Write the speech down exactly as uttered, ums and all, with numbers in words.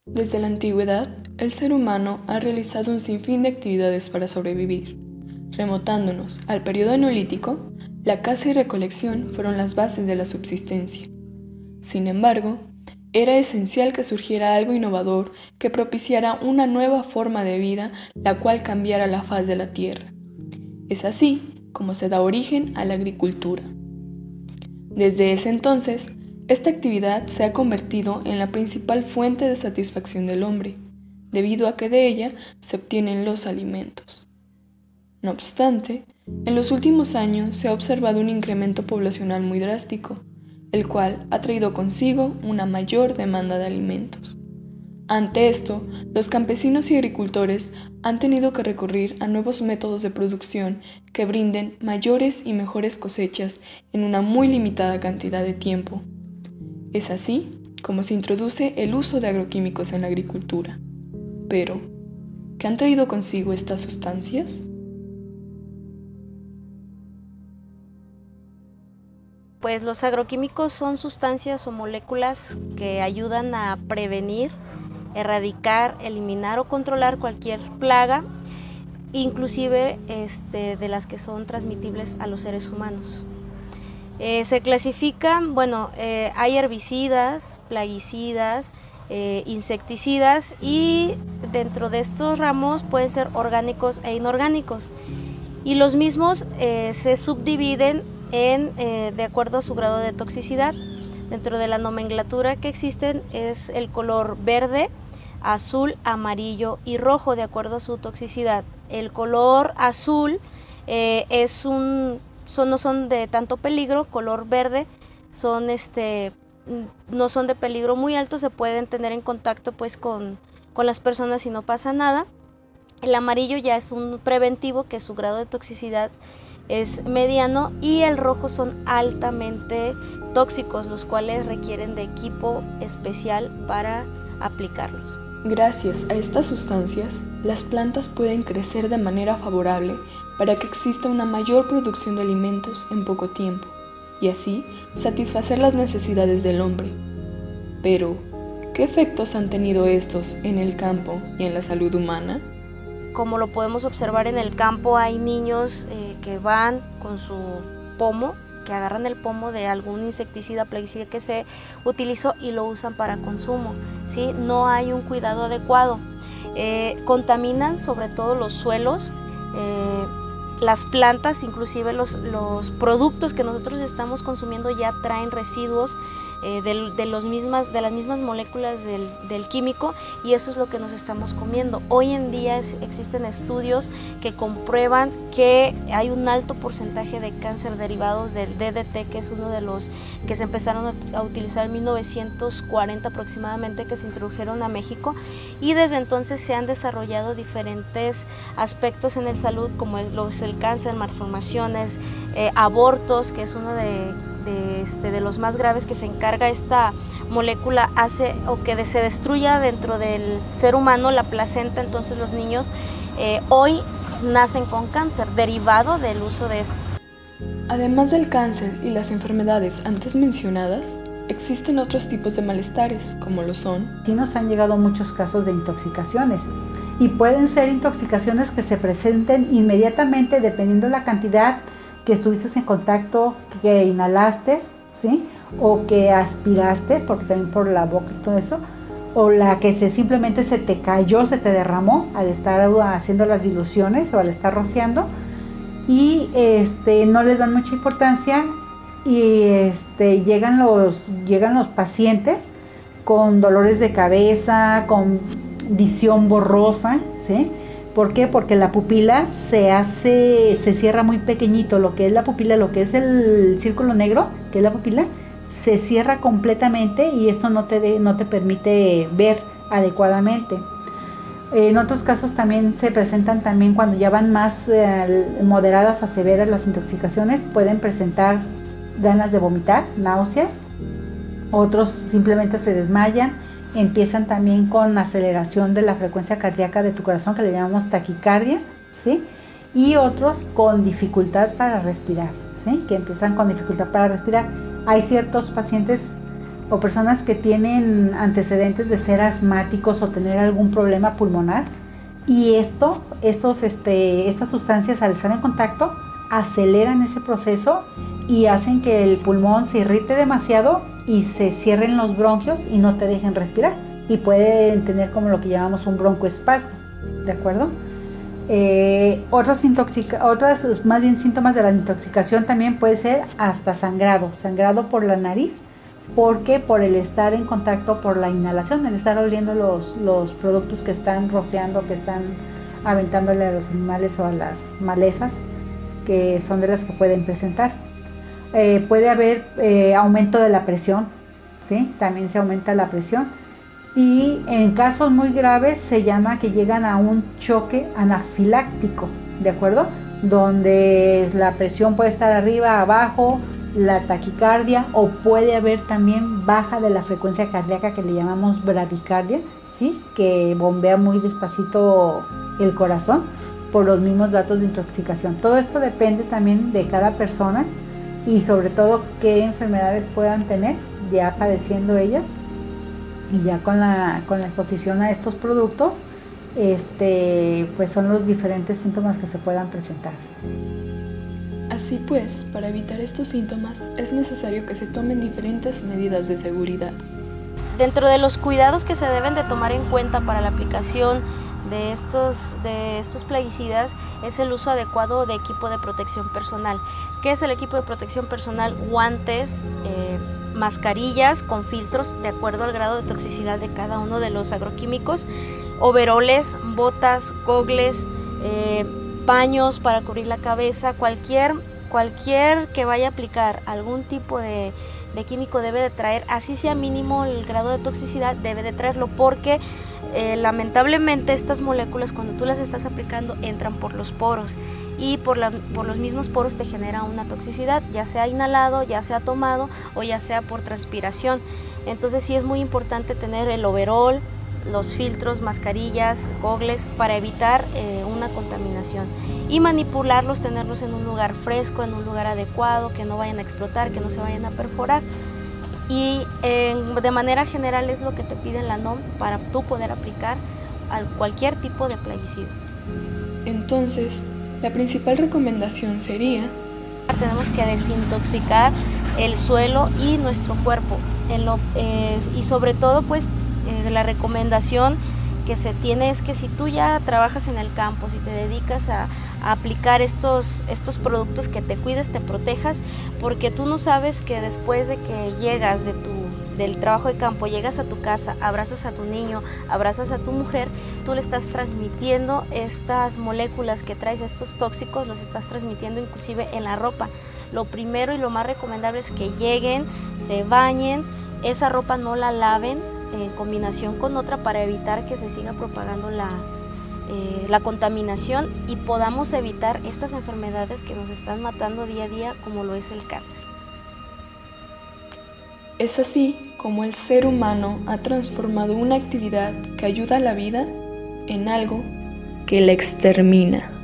Desde la antigüedad, el ser humano ha realizado un sinfín de actividades para sobrevivir. Remontándonos al periodo neolítico, la caza y recolección fueron las bases de la subsistencia. Sin embargo, era esencial que surgiera algo innovador que propiciara una nueva forma de vida, la cual cambiara la faz de la tierra. Es así como se da origen a la agricultura. Desde ese entonces, esta actividad se ha convertido en la principal fuente de satisfacción del hombre, debido a que de ella se obtienen los alimentos. No obstante, en los últimos años se ha observado un incremento poblacional muy drástico, el cual ha traído consigo una mayor demanda de alimentos. Ante esto, los campesinos y agricultores han tenido que recurrir a nuevos métodos de producción que brinden mayores y mejores cosechas en una muy limitada cantidad de tiempo. Es así como se introduce el uso de agroquímicos en la agricultura. Pero, ¿qué han traído consigo estas sustancias? Pues los agroquímicos son sustancias o moléculas que ayudan a prevenir, erradicar, eliminar o controlar cualquier plaga, inclusive este, de las que son transmitibles a los seres humanos. Eh, se clasifican, bueno, eh, hay herbicidas, plaguicidas, eh, insecticidas, y dentro de estos ramos pueden ser orgánicos e inorgánicos. Y los mismos eh, se subdividen en, eh, de acuerdo a su grado de toxicidad. Dentro de la nomenclatura que existen es el color verde, azul, amarillo y rojo de acuerdo a su toxicidad. El color azul eh, es un, son, no son de tanto peligro, color verde son este, no son de peligro muy alto, se pueden tener en contacto pues con, con las personas y no pasa nada. El amarillo ya es un preventivo, que su grado de toxicidad es mediano, y el rojo son altamente tóxicos, los cuales requieren de equipo especial para aplicarlos. Gracias a estas sustancias, las plantas pueden crecer de manera favorable para que exista una mayor producción de alimentos en poco tiempo y así satisfacer las necesidades del hombre. Pero, ¿qué efectos han tenido estos en el campo y en la salud humana? Como lo podemos observar en el campo, hay niños eh, que van con su pomo, que agarran el pomo de algún insecticida, plaguicida que se utilizó y lo usan para consumo, ¿sí? No hay un cuidado adecuado. Eh, contaminan sobre todo los suelos, eh, las plantas, inclusive los, los productos que nosotros estamos consumiendo ya traen residuos eh, de, de, los mismas, de las mismas moléculas del, del químico, y eso es lo que nos estamos comiendo. Hoy en día es, existen estudios que comprueban que hay un alto porcentaje de cáncer derivados del D D T, que es uno de los que se empezaron a, a utilizar en mil novecientos cuarenta aproximadamente, que se introdujeron a México, y desde entonces se han desarrollado diferentes aspectos en el salud, como el, los el cáncer, malformaciones, eh, abortos, que es uno de, de, este, de los más graves, que se encarga esta molécula, hace o que de, se destruya dentro del ser humano la placenta. Entonces los niños eh, hoy nacen con cáncer derivado del uso de esto. Además del cáncer y las enfermedades antes mencionadas, existen otros tipos de malestares, como lo son. Sí, nos han llegado muchos casos de intoxicaciones, y pueden ser intoxicaciones que se presenten inmediatamente dependiendo de la cantidad que estuviste en contacto, que inhalaste, ¿sí? O que aspiraste, porque también por la boca y todo eso, o la que se, simplemente se te cayó, se te derramó al estar haciendo las diluciones o al estar rociando, y este, no les dan mucha importancia, y este, llegan, los, llegan los pacientes con dolores de cabeza, con visión borrosa, ¿sí? ¿Por qué? Porque la pupila se hace, se cierra muy pequeñito, lo que es la pupila, lo que es el círculo negro, que es la pupila, se cierra completamente, y eso no te, de, no te permite ver adecuadamente. En otros casos también se presentan, también cuando ya van más eh, moderadas a severas las intoxicaciones, pueden presentar ganas de vomitar, náuseas. Otros simplemente se desmayan, empiezan también con aceleración de la frecuencia cardíaca de tu corazón, que le llamamos taquicardia, ¿sí? Y otros con dificultad para respirar, ¿sí? Que empiezan con dificultad para respirar. Hay ciertos pacientes o personas que tienen antecedentes de ser asmáticos o tener algún problema pulmonar. Y esto, estos, este, estas sustancias al estar en contacto aceleran ese proceso y hacen que el pulmón se irrite demasiado y se cierren los bronquios y no te dejen respirar. Y pueden tener como lo que llamamos un broncoespasmo, ¿de acuerdo? Eh, otras, intoxica otras, más bien síntomas de la intoxicación también puede ser hasta sangrado, sangrado por la nariz, porque por el estar en contacto, por la inhalación, el estar oliendo los, los productos que están rociando, que están aventándole a los animales o a las malezas, que son de las que pueden presentar. Eh, puede haber eh, aumento de la presión, ¿sí? También se aumenta la presión. Y en casos muy graves se llama que llegan a un choque anafiláctico, ¿de acuerdo? Donde la presión puede estar arriba, abajo, la taquicardia, o puede haber también baja de la frecuencia cardíaca que le llamamos bradicardia, ¿sí? Que bombea muy despacito el corazón por los mismos datos de intoxicación. Todo esto depende también de cada persona y sobre todo qué enfermedades puedan tener ya padeciendo ellas, y ya con la, con la exposición a estos productos, este, pues son los diferentes síntomas que se puedan presentar. Así pues, para evitar estos síntomas es necesario que se tomen diferentes medidas de seguridad. Dentro de los cuidados que se deben de tomar en cuenta para la aplicación de estos, de estos plaguicidas es el uso adecuado de equipo de protección personal. ¿Qué es el equipo de protección personal? Guantes, eh, mascarillas con filtros de acuerdo al grado de toxicidad de cada uno de los agroquímicos, overoles, botas, gogles, eh, paños para cubrir la cabeza. Cualquier, cualquier que vaya a aplicar algún tipo de, de químico debe de traer, así sea mínimo el grado de toxicidad, debe de traerlo, porque eh, lamentablemente estas moléculas cuando tú las estás aplicando entran por los poros y por, la, por los mismos poros te genera una toxicidad, ya sea inhalado, ya sea tomado o ya sea por transpiración. Entonces sí es muy importante tener el overol, los filtros, mascarillas, gogles para evitar eh, una contaminación y manipularlos, tenerlos en un lugar fresco, en un lugar adecuado, que no vayan a explotar, que no se vayan a perforar. Y eh, de manera general es lo que te piden la N O M para tú poder aplicar a cualquier tipo de plaguicida. Entonces, la principal recomendación sería: tenemos que desintoxicar el suelo y nuestro cuerpo, en lo, eh, y sobre todo pues eh, la recomendación que se tiene es que si tú ya trabajas en el campo, si te dedicas a, a aplicar estos, estos productos, que te cuides, te protejas, porque tú no sabes que después de que llegas de tu, del trabajo de campo, llegas a tu casa, abrazas a tu niño, abrazas a tu mujer, tú le estás transmitiendo estas moléculas que traes, estos tóxicos, los estás transmitiendo inclusive en la ropa. Lo primero y lo más recomendable es que lleguen, se bañen, esa ropa no la laven en combinación con otra para evitar que se siga propagando la, eh, la contaminación y podamos evitar estas enfermedades que nos están matando día a día, como lo es el cáncer. Es así como el ser humano ha transformado una actividad que ayuda a la vida en algo que la extermina.